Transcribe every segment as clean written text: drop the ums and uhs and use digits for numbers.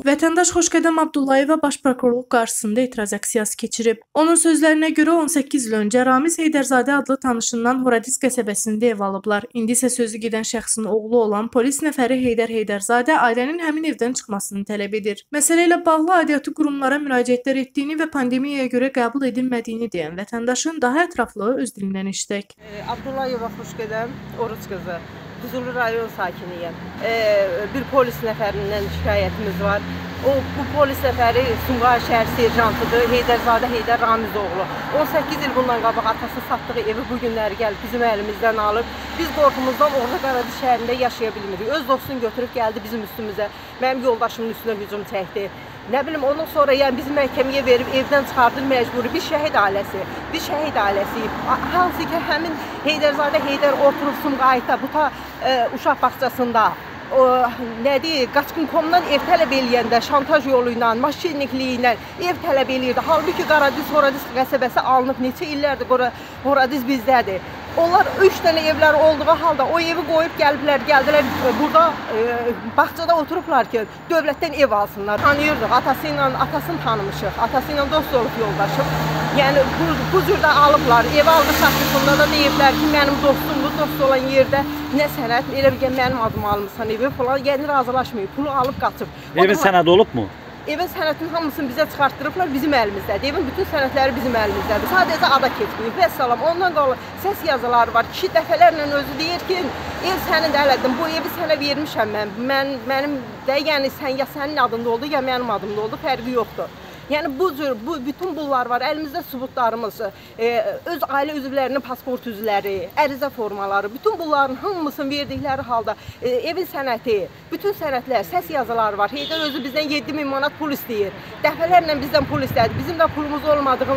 Vətəndaş Xoşqədəm Abdullayeva Baş Prokurorluq qarşısında etiraz aksiyası keçirib. Onun sözlərinə görə 18 il öncə Ramiz Heydərzadə adlı tanışından Horadiz qəsəbəsində ev alıblar. İndi isə sözü gedən şəxsin oğlu olan polis nəfəri Heydər Heydərzadə ailənin həmin evdən çıxmasını tələb edir. Məsələ ilə bağlı aidiyyatı qurumlara müraciətlər etdiyini və pandemiyaya görə qəbul edilmədiyini deyən vətəndaşın daha ətraflı öz dilindən eşidək. Abdullayeva Xoşqədəm Oruc qızı. Füzuli rayon sakiniyəm. Bir polis nəfərindən şikayətimiz var. Bu polis nəfəri Sumqayıt şəhər serjantıdır. Heydərzadə Heydər Ramizoğlu. 18 il bundan qabaq atası satdığı evi bu günləri gəlib bizim əlimizdən alıb. Biz qorxumuzdan orada Qaradiz şəhərində yaşaya bilmirik. Öz dostunu götürüb gəldi bizim üstümüzə. Mənim yoldaşımın üstünə hücum çəkdi. Nə bilim, ondan sonra yəni bizi məhkəməyə verib evdən çıxardır məcburi. Bir şəhid ailəsi. Hansı ki, həmin Heydərzadə Heydər oturub Sumqayıtda, bu uşaq bağçasında, Qaçqın.comdan ev tələb eləyəndə, şantaj yolu ilə, maşinlikli ilə ev tələb eləyirdi. Halbuki Qaradiz, Horadiz qəsəbəsi alınıb, neçə illərdir Horadiz bizdədir. Onlar 3 dənə evləri olduğu halda o evi qoyub gəldilər burada bağçada oturublar ki, dövlətdən ev alsınlar. Tanıyırdıq, atasını tanımışıq, atası ilə dost olub yoldaşıb. Yəni bu cürdə alıblar, ev aldı satışında da deyiblər ki, mənim dostumdur, dost olan yerdə nə sənət, elə bir mənim adımı almışsan evi falan, yəni razılaşmayıb, pulu alıb qaçıb. Evin sənədi olubmu? Evin sənətinin hamısını bizə çıxartdırıblar, bizim əlimizdədir. Evin bütün sənətləri bizim əlimizdədir. Sadəcə ada keçməyib, vəssalam. Ondan qalan səs yazıları var. Kişi dəfələrlə özü deyir ki, ev sənin elədim, bu evi sənə vermişəm mən. Mənim də, yəni ya sənin adında oldu, ya mənim adımda oldu, fərqi yoxdur. Yəni bütün bunlar var, əlimizdə sübutlarımız, öz ailə üzvlərinin pasport üzvləri, ərizə formaları, bütün bunların hamısını verdikləri halda evin sənəti, bütün sənətlər, səs yazıları var. Heydər özü bizdən 7000 manat pul istəyir. Dəfələrlə bizdən pul istədi. Bizim də pulumuz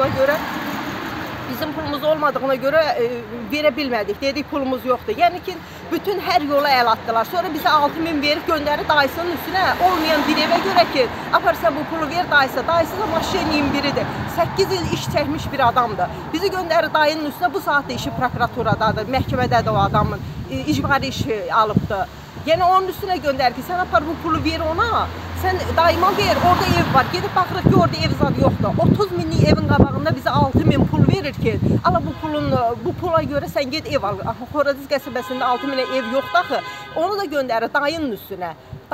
olmadığına görə verə bilmədik. Dedik pulumuz yoxdur. Yəni ki, bütün hər yola əl atdılar. Sonra bizə 6000 verib göndəri dayısının üstünə olmayan bir evə görə ki, aparsa bu pulu ver dayısı. Dayısı da maşinin biridir. 8 il iş çəkmiş bir adamdır. Bizi göndəri dayının üstünə, bu saatda işi prokuraturadadır, məhkəmədədir o adamın, icbari işi alıbdır. Yəni onun üstünə göndər ki, sən apar bu pulu ver ona, sən daima ver, orada ev var. Gedib baxırıq ki, orada ev zad yoxdur. 30 minlik evin qabağında bizə 6000 pul verir ki, ala bu pula görə sən ged ev al. Horadiz qəsəbəsində 6000'ə ev yoxdur axı. Onu da göndərir dayının üstünə.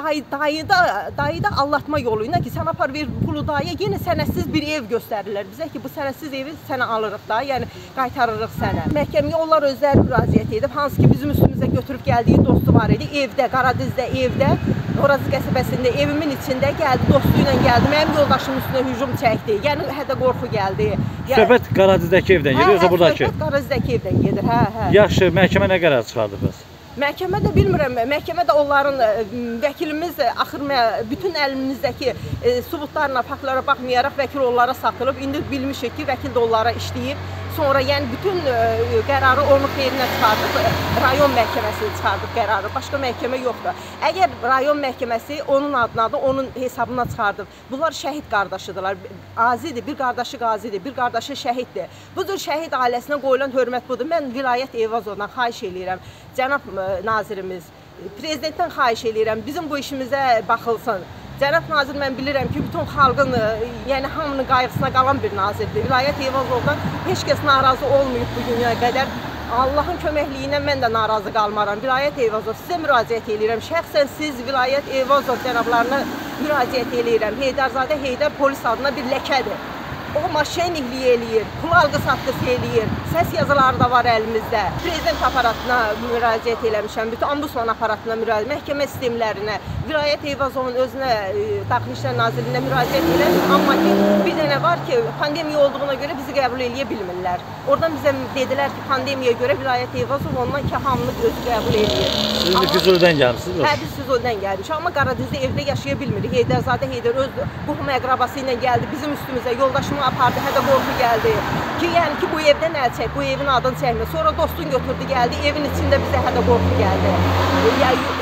Dayı da allatma yoluyla ki, sən apar ver pulu dayıya, yenə sənədsiz bir ev göstərirlər bizə ki, bu sənədsiz evi sənə alırıq da, yəni qaytarırıq sənə. Məhkəməyə onlar özləri müraciət edib, hansı ki, bizim üstümüzə götürüb gəldiyi dostu var idi, evdə, Qaradizdə, evdə, Horadiz qəsəbəsində, evimin içində gəldi, dostu ilə gəldi, mənim yoldaşımın üstünə hücum çəkdi, yəni hədə qorxu gəldi. Söhbət Qaradizdəki evdən gedir, yoxsa buradakı? Söhbət Qaradizdəki evdən gedir, hə. Yaxşı, məhkəmə nə qərar çıxardı bəs? Məhkəmədə bilmirəm, məhkəmədə onların vəkilimiz axır bütün əlimizdəki sübutlarla, faktlara baxmayaraq vəkil onlara satılıb. İndi bilmişik ki, vəkil də onlara işləyib. Sonra yəni bütün qərarı onun xeyrinə çıxardıb, rayon məhkəməsi çıxardıb qərarı, başqa məhkəmə yoxdur. Əgər rayon məhkəməsi onun adına da onun hesabına çıxardıb, bunlar şəhid qardaşıdırlar, azidir, bir qardaşı qazidir, bir qardaşı şəhiddir. Bu cür şəhid ailəsinə qoyulan hörmət budur. Mən vilayət Eyvazovdan xahiş eləyirəm, cənab nazirimiz, prezidentdən xahiş eləyirəm, bizim bu işimizə baxılsın. Cənab nazir, mən bilirəm ki, bütün xalqın, yəni hamının qayğısına qalan bir nazirdir. Vilayət Eyvazovdan heç kəs narazı olmayıb bu günə qədər. Allahın köməkliyi ilə mən də narazı qalmaram. Vilayət Eyvazov, sizə müraciət eləyirəm. Şəxsən siz Vilayət Eyvazov cənablarına müraciət eləyirəm. Heydərzadə Heydər polis adına bir ləkədir. O maşinlikli eləyir, pul alqı-satqısı eləyir, səs yazıları da var əlimizdə. Prezident aparatına müraciət eləmişəm, bütün ombudsman aparatına müraciət, məhkəmə sistemlərinə, Vilayət Eyvazovun özünə, Daxili İşlər Nazirliyinə müraciət elədim. Amma ki, bir dənə var ki, pandemiya olduğuna görə bizi qəbul eləyə bilmirlər. Oradan bizə dedilər ki, pandemiyaya görə Vilayət Eyvazov ondan ki, hamını özü qəbul eləyir. Siz indi Füzulidən gəlmişsiniz? Hə, biz Füzulidən gəlmişik, amma Qaradizdə evdə yaşaya bilmirik. Heydərzadə Heydər öz qohum əqrabası ilə gəldi, bizim üstümüzə, yoldaşımı apardı, hədə qorxu gəldi ki, yəni ki, bu evdən əl çək, bu evin adını çəkmə. Sonra dostun götürdü, gəldi, evin içində bizə hədə qorxu gəldi. Yəni,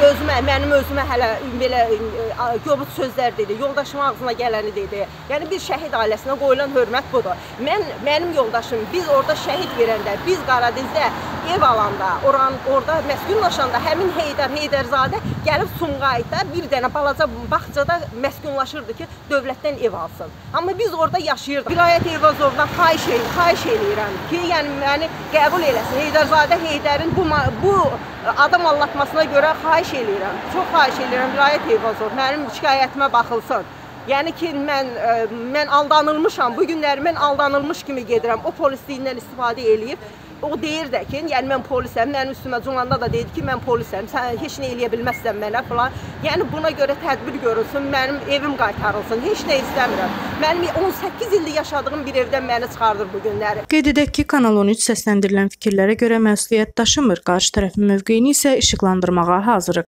mənim özümə hələ belə kobud sözlər dedi, yoldaşım ağzına gələni dedi. Yəni bir şəhid ailəsinə qoyulan hörmət budur. Mənim yoldaşım, biz orada şəhid verəndə, biz Qaradizdə ev alanda, orada məskunlaşanda həmin Heydərzadə gəlib Sumqayıtda bir dənə balaca bağçada məskunlaşırdı ki, dövlətdən ev alsın. Amma biz orada yaşayırdıq. Vilayət Eyvazovdan xahiş eləyirəm ki, yəni məni qəbul eləsin. Heydərzadə Heydərin bu adam allatmasına görə xahiş eləyirəm. Çox xahiş eləyirəm Vilayət Eyvazov, mənim şikayətimə baxılsın. Yəni ki, mən aldanılmışam, bu günləri mən aldanılmış kimi gedirəm. O polisliyindən istifadə eləyib. O deyir də ki, yəni mən polisəm, mənim üstümə cumanda da deyir ki, mən polisəm, sən heç nə eləyə bilməzsən mənə falan. Yəni buna görə tədbir görülsün, mənim evim qaytarılsın, heç nə istəmirəm. Mənim 18 ildir yaşadığım bir evdən məni çıxardır bu günləri. Qeyd edək ki, Kanal 13 səsləndirilən fikirlərə görə məsuliyyət daşımır, qarşı tərəfin mövqeyini isə işıqlandırmağa hazırıq.